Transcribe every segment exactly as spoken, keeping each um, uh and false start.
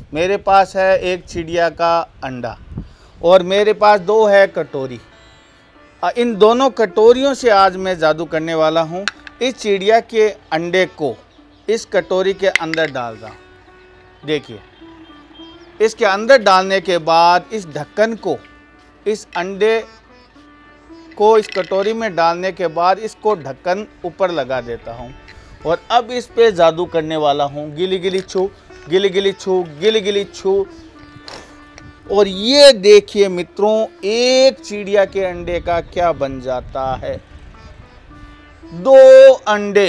मेरे पास है एक चिड़िया का अंडा और मेरे पास दो है कटोरी। इन दोनों कटोरियों से आज मैं जादू करने वाला हूँ। इस चिड़िया के अंडे को इस कटोरी के अंदर डाल रहा हूँ। देखिए, इसके अंदर डालने के बाद इस ढक्कन को, इस अंडे को इस कटोरी में डालने के बाद इसको ढक्कन ऊपर लगा देता हूँ और अब इस पे जादू करने वाला हूँ। गिली गिली छू, गिली गिली छू, गिली गिली छू। और ये देखिए मित्रों, एक चिड़िया के अंडे का क्या बन जाता है। दो अंडे,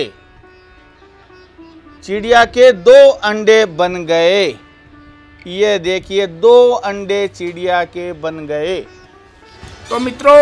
चिड़िया के दो अंडे बन गए। ये देखिए, दो अंडे चिड़िया के बन गए। तो मित्रों,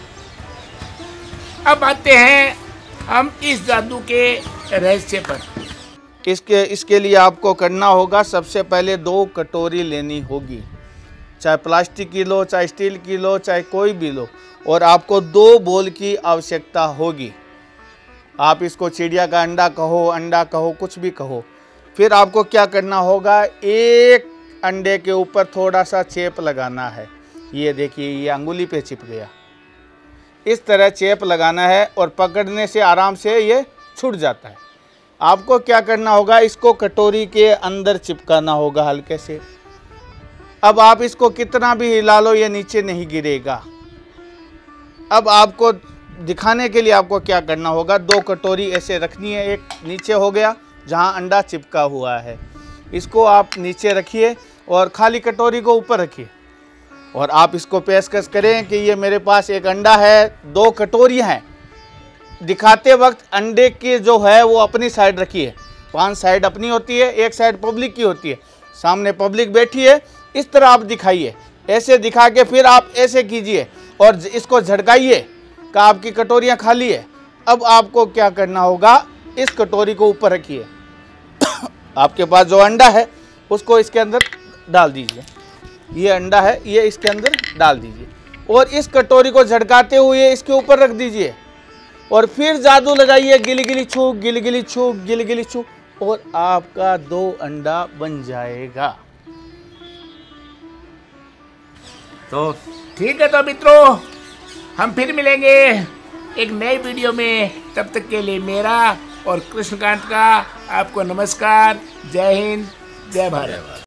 अब आते हैं हम इस जादू के रहस्य पर। इसके इसके लिए आपको करना होगा, सबसे पहले दो कटोरी लेनी होगी, चाहे प्लास्टिक की लो, चाहे स्टील की लो, चाहे कोई भी लो, और आपको दो बोल की आवश्यकता होगी। आप इसको चिड़िया का अंडा कहो, अंडा कहो, कुछ भी कहो। फिर आपको क्या करना होगा, एक अंडे के ऊपर थोड़ा सा चेप लगाना है। ये देखिए, ये अंगुली पे चिप गया। इस तरह चेप लगाना है और पकड़ने से आराम से ये छूट जाता है। आपको क्या करना होगा, इसको कटोरी के अंदर चिपकाना होगा हल्के से। अब आप इसको कितना भी हिला लो, ये नीचे नहीं गिरेगा। अब आपको दिखाने के लिए आपको क्या करना होगा, दो कटोरी ऐसे रखनी है। एक नीचे हो गया जहां अंडा चिपका हुआ है, इसको आप नीचे रखिए और खाली कटोरी को ऊपर रखिए और आप इसको पेशकश करें कि ये मेरे पास एक अंडा है, दो कटोरियाँ हैं। दिखाते वक्त अंडे की जो है वो अपनी साइड रखिए। पांच साइड अपनी होती है, एक साइड पब्लिक की होती है। सामने पब्लिक बैठी है, इस तरह आप दिखाइए। ऐसे दिखा के फिर आप ऐसे कीजिए और इसको झटकाइए कि आपकी कटोरियाँ खाली है। अब आपको क्या करना होगा, इस कटोरी को ऊपर रखिए। आपके पास जो अंडा है उसको इसके अंदर डाल दीजिए। ये अंडा है, ये इसके अंदर डाल दीजिए और इस कटोरी को झटकाते हुए इसके ऊपर रख दीजिए और फिर जादू लगाइए, गिली गिली छू, गिली गिली छू, गिली गिली छू, और आपका दो अंडा बन जाएगा। तो ठीक है, तो मित्रों हम फिर मिलेंगे एक नई वीडियो में। तब तक के लिए मेरा और कृष्णकांत का आपको नमस्कार। जय हिंद, जय भारत।